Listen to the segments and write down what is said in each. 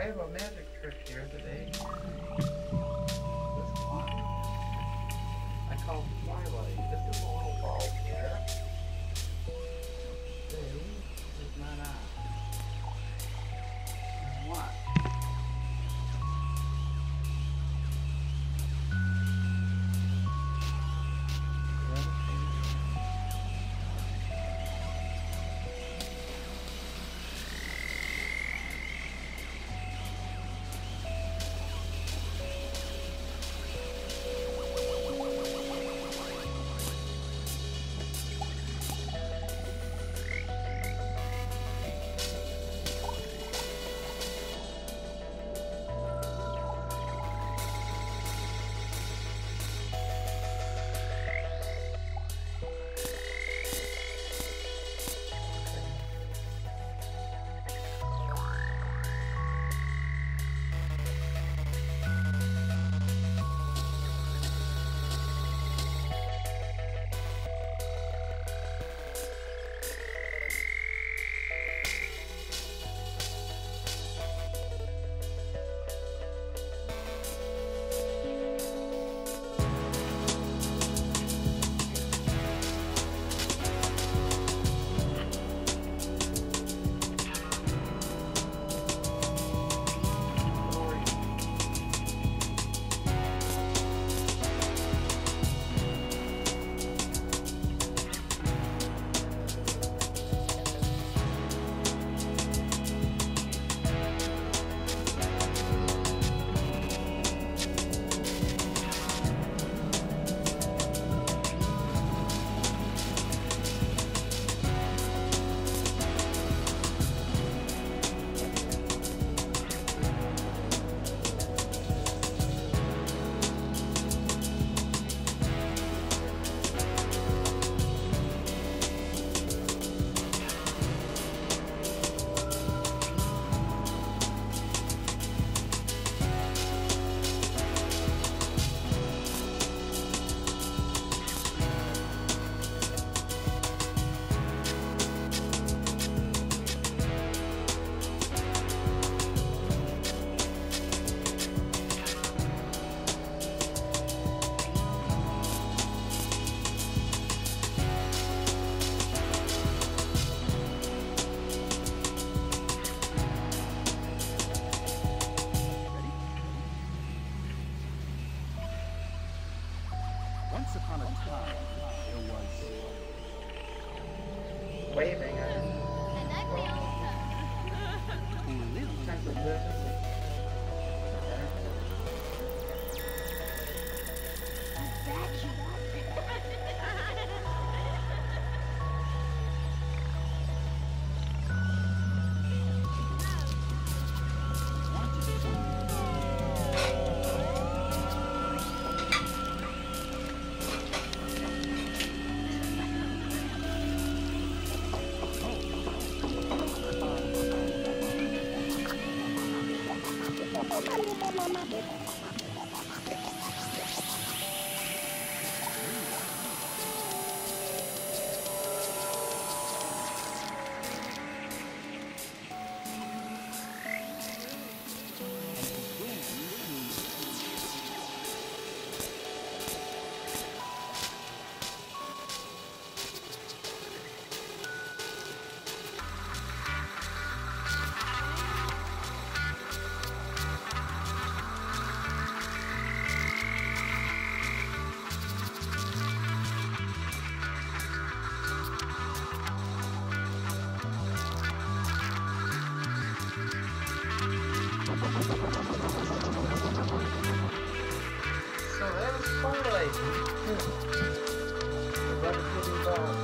have a magic trick here today. This one I call Twilight. This is a little bulb here. See, it's not on. And watch. Once upon a time, there was... Waving at it. who lived Kinds of this. So there's Twilight. The devastating ball.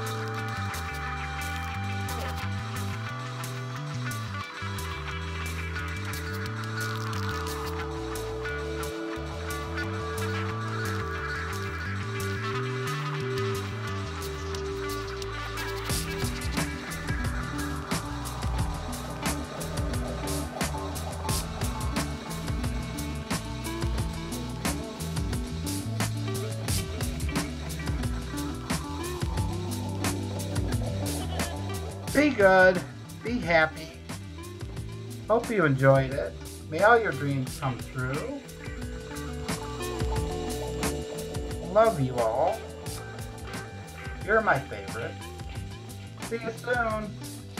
Be good. Be happy. Hope you enjoyed it. May all your dreams come true. Love you all. You're my favorite. See you soon.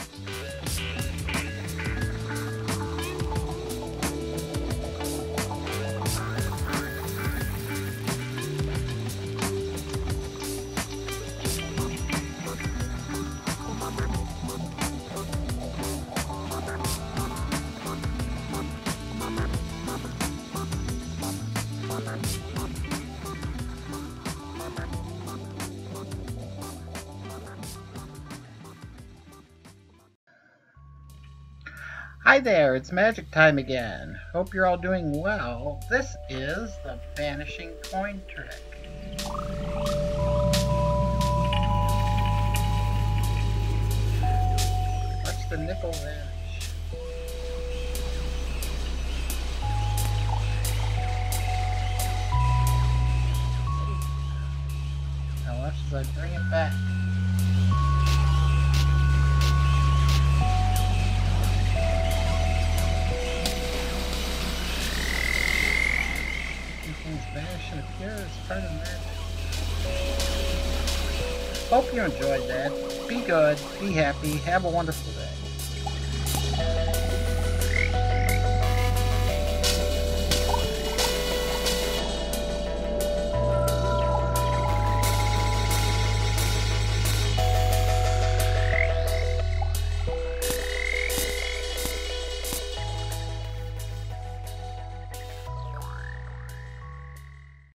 Hi there, it's magic time again. Hope you're all doing well. This is the Vanishing Coin Trick. Watch the nickel vanish. Now watch as I bring it back. Things vanish and appear as part of magic. Hope you enjoyed that. Be good, be happy, have a wonderful day.